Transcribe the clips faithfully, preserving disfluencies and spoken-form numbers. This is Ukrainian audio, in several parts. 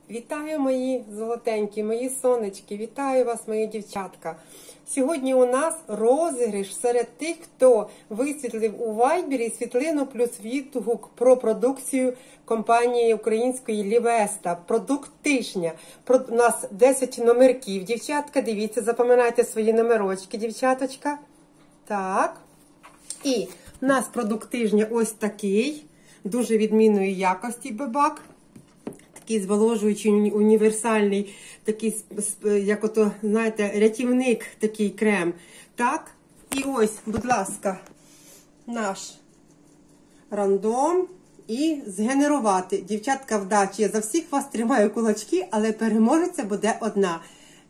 Вітаю, мої золотенькі, мої сонечки, вітаю вас, мої дівчатка. Сьогодні у нас розіграш серед тих, хто висвітлив у вайбері світлину плюс відгук про продукцію компанії української Лівеста. Продукт тижня. У нас десять номерків. Дівчатка, дивіться, запам'ятайте свої номерочки, дівчаточка. Так. І у нас продукт тижня ось такий, дуже відмінної якості бебак. Такий зволожуючий, універсальний, такий, як ото, знаєте, рятівник, такий крем. Так, і ось, будь ласка, наш рандом. І згенерувати. Дівчатка, вдачі. Я за всіх вас тримаю кулачки, але переможеця буде одна.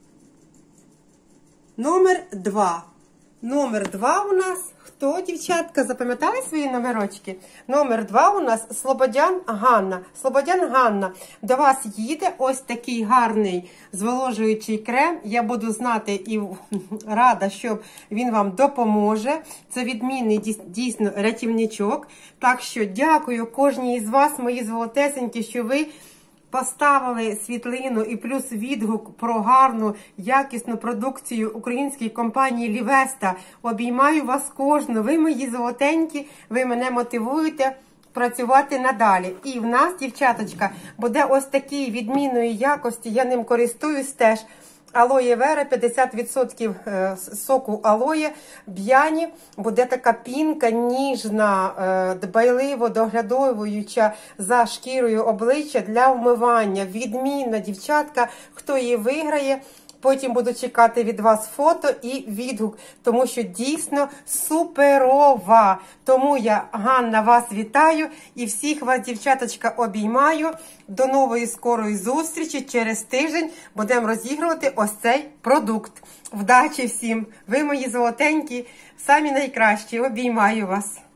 Номер два. Номер два у нас, хто, дівчатка, запам'ятали свої номерочки? Номер два у нас Слободян Ганна. Слободян Ганна, до вас їде ось такий гарний зволожуючий крем. Я буду знати і рада, що він вам допоможе. Це відмінний, дійсно, рятівничок. Так що дякую кожній із вас, мої золотесенькі, що ви поставили світлину і плюс відгук про гарну, якісну продукцію української компанії Лівеста. Обіймаю вас кожну. Ви мої золотенькі, ви мене мотивуєте працювати надалі. І в нас, дівчаточка, буде ось такий відмінної якості, я ним користуюсь теж. Алоє вера, п'ятдесят відсотків соку алоє, б'яні, буде така пінка ніжна, дбайливо доглядовуюча за шкірою обличчя для вмивання. Відмінна, дівчатка, хто її виграє, потім буду чекати від вас фото і відгук, тому що дійсно суперова. Тому я, Ганна, вас вітаю і всіх вас, дівчаточка, обіймаю. До нової скорої зустрічі. Через тиждень будемо розігрувати ось цей продукт. Вдачі всім! Ви, мої золотенькі, самі найкращі. Обіймаю вас.